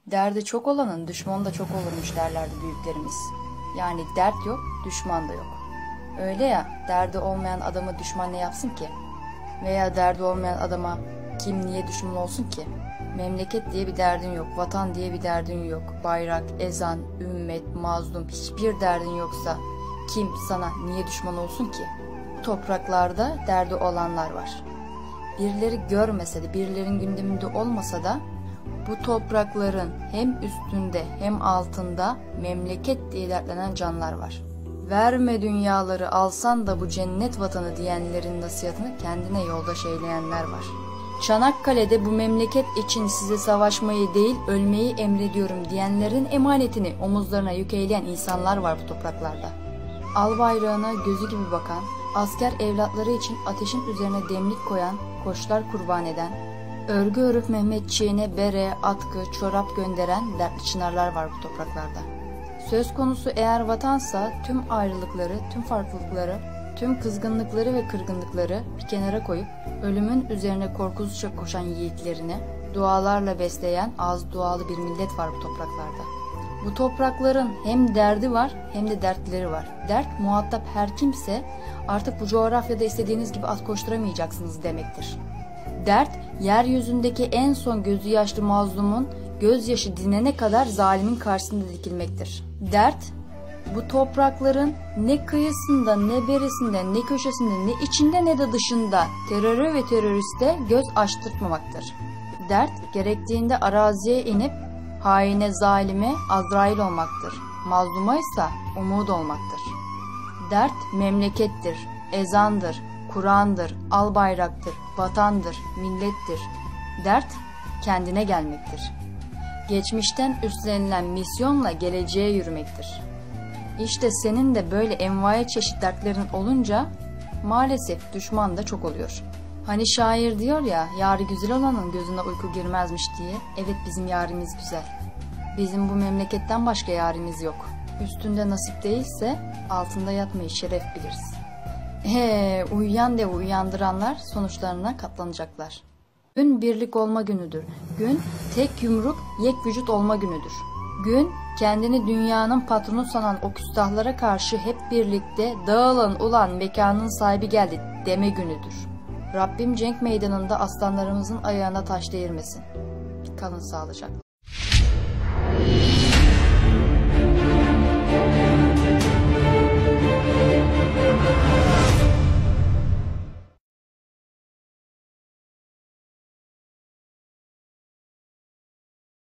Derdi çok olanın düşmanı da çok olurmuş derlerdi büyüklerimiz. Yani dert yok, düşman da yok. Öyle ya, derdi olmayan adamı düşman ne yapsın ki? Veya derdi olmayan adama kim niye düşman olsun ki? Memleket diye bir derdin yok, vatan diye bir derdin yok. Bayrak, ezan, ümmet, mazlum hiçbir derdin yoksa kim sana niye düşman olsun ki? Bu topraklarda derdi olanlar var. Birileri görmese de, birilerinin gündeminde olmasa da bu toprakların hem üstünde hem altında memleket diye dertlenen canlar var. Verme dünyaları alsan da bu cennet vatanı diyenlerin nasihatını kendine yoldaş eyleyenler var. Çanakkale'de bu memleket için size savaşmayı değil ölmeyi emrediyorum diyenlerin emanetini omuzlarına yük eyleyen insanlar var bu topraklarda. Al bayrağına gözü gibi bakan, asker evlatları için ateşin üzerine demlik koyan, koçlar kurban eden, örgü örüp Mehmetçiğine bere, atkı, çorap gönderen dertli çınarlar var bu topraklarda. Söz konusu eğer vatansa tüm ayrılıkları, tüm farklılıkları, tüm kızgınlıkları ve kırgınlıkları bir kenara koyup ölümün üzerine korkusuzca koşan yiğitlerini dualarla besleyen az dualı bir millet var bu topraklarda. Bu toprakların hem derdi var hem de dertleri var. Dert muhatap her kimse artık bu coğrafyada istediğiniz gibi at koşturamayacaksınız demektir. Dert, yeryüzündeki en son gözü yaşlı mazlumun gözyaşı dinene kadar zalimin karşısında dikilmektir. Dert, bu toprakların ne kıyısında, ne berisinde, ne köşesinde, ne içinde ne de dışında teröre ve teröriste göz açtırtmamaktır. Dert, gerektiğinde araziye inip haine, zalime Azrail olmaktır. Mazluma ise umut olmaktır. Dert, memlekettir, ezandır, Kur'an'dır, al bayraktır, vatandır, millettir. Dert, kendine gelmektir. Geçmişten üstlenilen misyonla geleceğe yürümektir. İşte senin de böyle envai çeşit dertlerin olunca maalesef düşman da çok oluyor. Hani şair diyor ya, yarı güzel olanın gözüne uyku girmezmiş diye. Evet, bizim yarimiz güzel. Bizim bu memleketten başka yarimiz yok. Üstünde nasip değilse altında yatmayı şeref biliriz. Uyuyan devi uyandıranlar sonuçlarına katlanacaklar. Gün birlik olma günüdür. Gün tek yumruk yek vücut olma günüdür. Gün kendini dünyanın patronu sanan o küstahlara karşı hep birlikte dağılın ulan mekanın sahibi geldi deme günüdür. Rabbim cenk meydanında aslanlarımızın ayağına taş değirmesin. Kalın sağlıcakla.